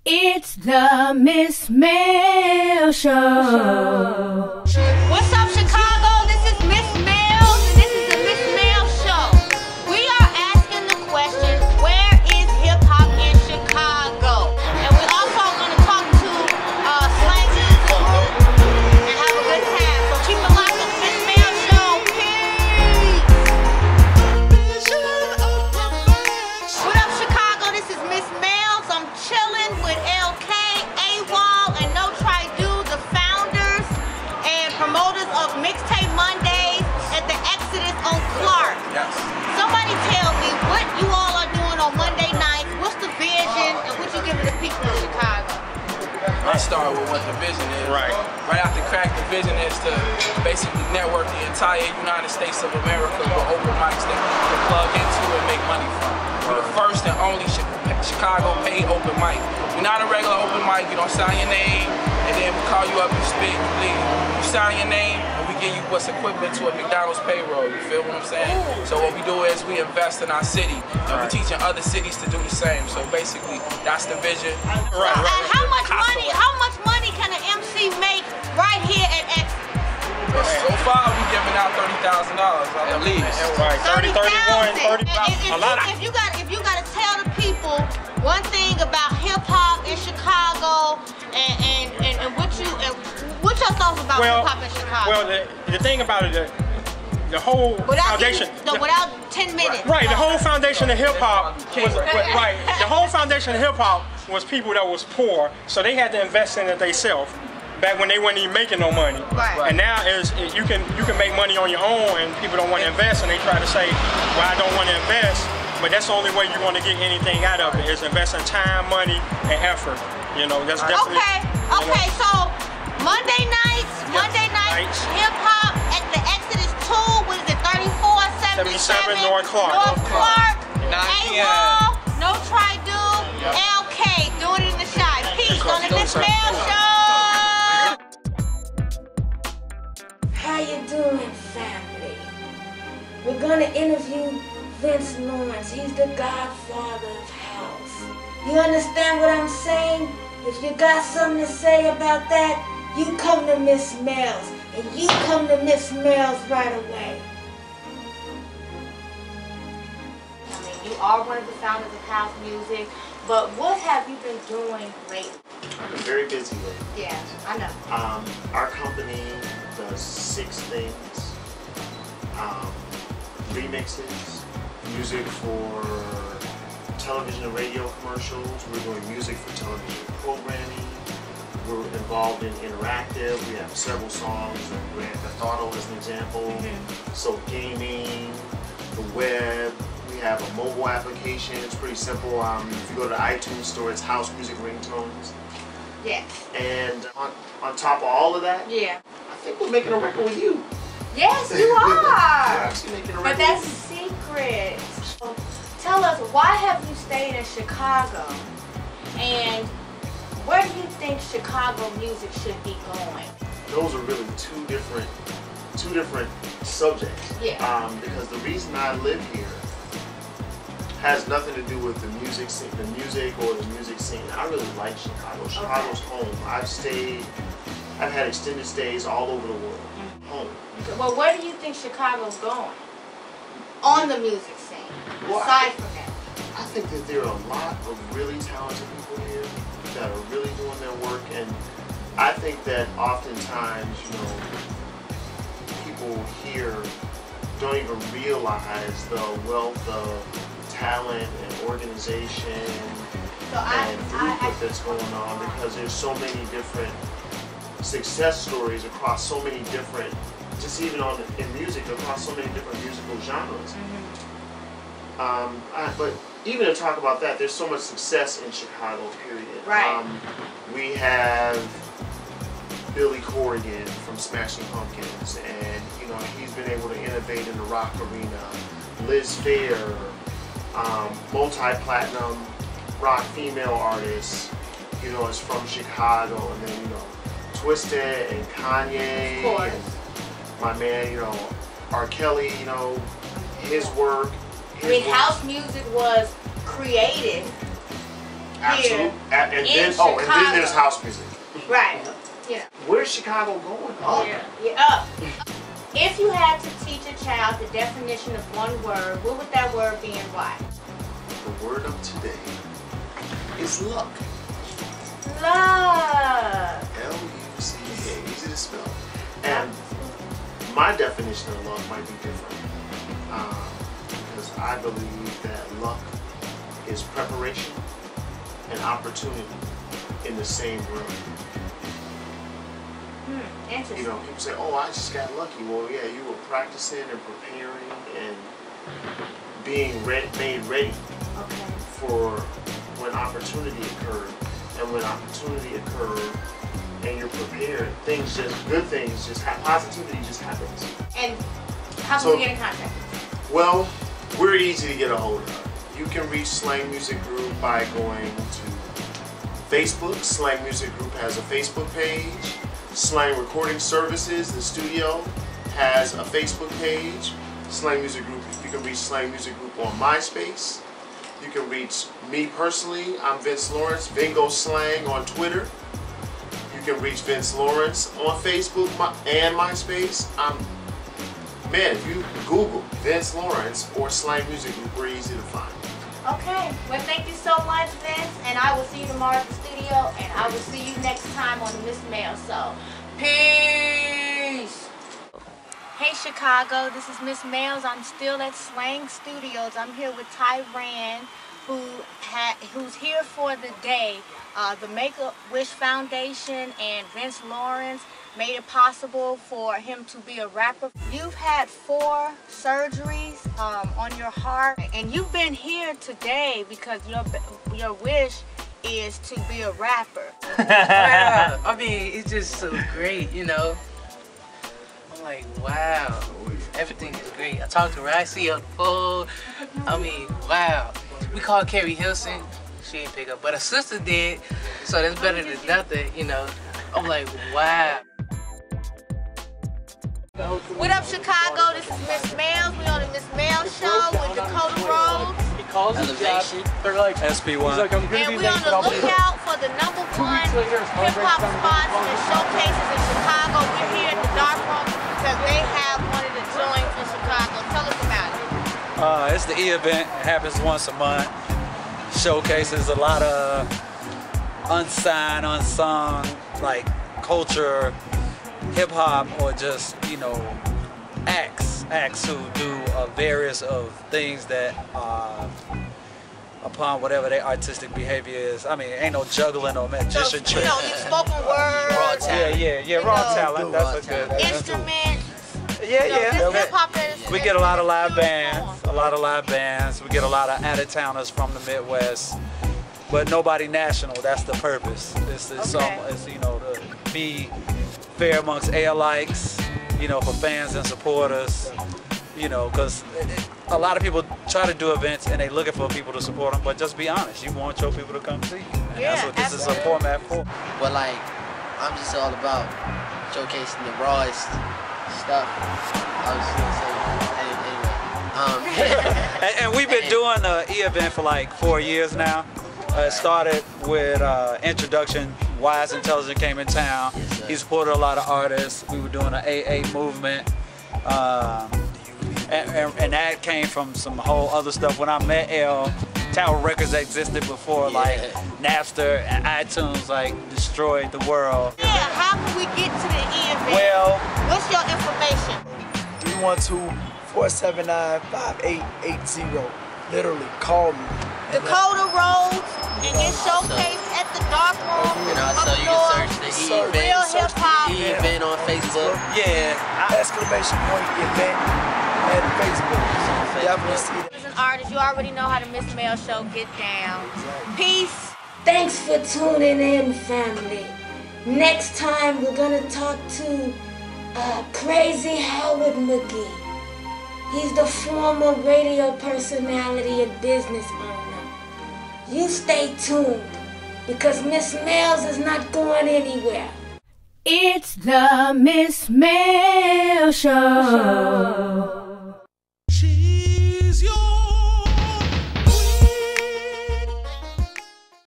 It's the Miss Mel Show. What's up, Chicago? This is Miss Mel. This is the Miss Mel Show. We are asking the question, where is hip hop in Chicago? And we're also going to talk to Slangmusicgroup and have a good time. So keep it locked on Miss Mel Show. Peace. What up, Chicago? This is Miss Mel. I'm chilling with LK, AWOL, and No Try Do, the founders and promoters of Mixtape Mondays at the Exodus on Clark. Yes. Somebody tell me what you all are doing on Monday nights. What's the vision and what you give to the people of Chicago? I start with what the vision is. Right. Right off the crack, the vision is to basically network the entire United States of America with open mics that you can plug into and make money from. We're the first and only Chicago paid open mic. You're not a regular open mic, you don't sign your name, and then we call you up, you spit, you leave. You sign your name, and we give you what's equivalent to a McDonald's payroll, you feel what I'm saying? So what we do is we invest in our city, and we're teaching other cities to do the same. So basically, that's the vision. Right. How much money can an MC make right here at Exodus? So far, we're giving out $30,000 at least. Right, 30, 31, 30,000. A lot. If you got to tell the people one thing about hip hop in Chicago and what your thoughts about hip hop in Chicago. Well, the thing about it, the whole foundation. Without 10 minutes. Right, the whole foundation of hip hop was right. The whole foundation of hip hop was people that was poor, so they had to invest in it themselves. Back when they weren't even making no money. Right. And now you can make money on your own, and people don't want to invest, and they try to say, well, I don't want to invest, but that's the only way you're going to get anything out of it is investing time, money, and effort. You know, that's definitely. Okay. So Monday nights, hip hop at the Exodus 2. What is it? 3477 North Clark. AWOL, No Try Do, LK, doing it in the shot. Peace on the Miss Mel Show. How you doing, family? We're gonna interview Vince Lawrence. He's the godfather of house. You understand what I'm saying? If you got something to say about that, you come to Miss Mel's. And you come to Miss Mel's right away. I mean, you are one of the founders of house music, but what have you been doing lately? I've been very busy lately. Yeah, I know. Our company does 6 things. Remixes, music for television and radio commercials. We're doing music for television programming. We're involved in interactive. We have several songs, like Grand Theft Auto as an example. So gaming, the web. We have a mobile application. It's pretty simple. If you go to the iTunes store, it's house music ringtones. Yeah. And on top of all of that, yeah, I think we're making a record with you. Yes, you are. We're actually making a record. But that's a secret. So tell us, why have you stayed in Chicago? And where do you think Chicago music should be going? Those are really two different subjects. Yeah. Because the reason I live here has nothing to do with the music scene, or the music scene. I really like Chicago. Chicago's home. I've had extended stays all over the world. Home. Well, where do you think Chicago's going on the music scene? Well, aside from that, I think that there are a lot of really talented people here that are really doing their work, and I think that oftentimes, people here don't even realize the wealth of talent and organization and throughput that's going on, because there's so many different success stories across so many different, just even in music, across so many different musical genres. But even to talk about that, there's so much success in Chicago, period. Right. We have Billy Corrigan from Smashing Pumpkins, and he's been able to innovate in the rock arena. Liz Fair, multi-platinum rock female artist, is from Chicago, and then Twisted and Kanye, and my man, R. Kelly, his work. I mean, house music was created Absolutely. And then there's house music. Right. Yeah. Where's Chicago going? Up. Yeah. Up. If you had to teach a child the definition of one word, what would that word be and why? The word of today is luck. Luck. L-U-C-K. Easy to spell. And my definition of luck might be different. Because I believe that luck is preparation and opportunity in the same room. Interesting. You know, people say, oh, I just got lucky. Well, yeah, you were practicing and preparing and being made ready for when opportunity occurred. And when opportunity occurred and you're prepared, good things just happen. Positivity just happens. And how can we get in contact? Well, we're easy to get a hold of. You can reach Slang Music Group by going to Facebook. Slang Music Group has a Facebook page. Slang Recording Services, the studio, has a Facebook page. Slang Music Group, you can reach Slang Music Group on MySpace. You can reach me personally. I'm Vince Lawrence, Vingo Slang on Twitter. You can reach Vince Lawrence on Facebook and MySpace. Man, if you Google Vince Lawrence or Slang Music Group, we're easy to find. Okay, well thank you so much, Vince, and I will see you tomorrow at the studio, and I will see you next time on the Miss Mail Show. Peace! Hey Chicago, this is Miss Mails. I'm still at Slang Studios. I'm here with Tyran, who's here for the day. The Make-A-Wish Foundation and Vince Lawrence made it possible for him to be a rapper. You've had 4 surgeries on your heart, and you've been here today because your wish is to be a rapper. Wow. I mean, it's just so great, you know. I'm like, wow, everything is great. I talked to Roxy on the phone. I mean, wow. We called Carrie Hilson. She didn't pick up, but her sister did, so that's better than nothing, you know. I'm like, wow. What up, Chicago? This is Miss Mails. We on the Miss Mail Show with Dakota Rose. Elevation. They're like SB1. And we on the lookout for the #1 hip-hop spots and showcases in Chicago. We're here at the Dark Room because they have one of the joints in Chicago. Tell us about it. It's the Eevent. It happens once a month. Showcases a lot of unsigned, unsung, like culture, hip-hop, or just, you know, acts who do various of things that upon whatever their artistic behavior is. I mean, ain't no juggling or magician trick. You know, you spoken word. Raw talent. Yeah, raw talent. That's a good. Instruments. Yeah. Hip-hop is We get a lot of live bands. We get a lot of out-of-towners from the Midwest, but nobody national. That's the purpose. It's you know, to be fair amongst alike, you know, for fans and supporters, you know, because a lot of people try to do events and they looking for people to support them, but just be honest, you want your people to come see you. And that's what this is a format for. Well, like, I'm just all about showcasing the rawest stuff. I was gonna say, anyway. And we've been doing the E-Event for like 4 years now. It started with introduction. Wise Intelligent came in town. Yes, he supported a lot of artists. We were doing an AA movement. And that came from some whole other stuff. When I met L, Tower Records existed before, like Napster and iTunes, like destroyed the world. Yeah, how can we get to the Eevent? Well, what's your information? 312-479-5880. Literally, call me. Dakota Rose, and get showcased at the Dark Room. And also you can search the Eevent. Real hip hop. Eevent on Facebook. yeah. Exclamation point event and Facebook. Definitely see it. As an artist, you already know how the Miss Mail Show get down. Peace. Thanks for tuning in, family. Next time we're gonna talk to Crazy Howard McGee. He's the former radio personality and business owner. You stay tuned because Miss Mails is not going anywhere. It's the Miss Mail Show.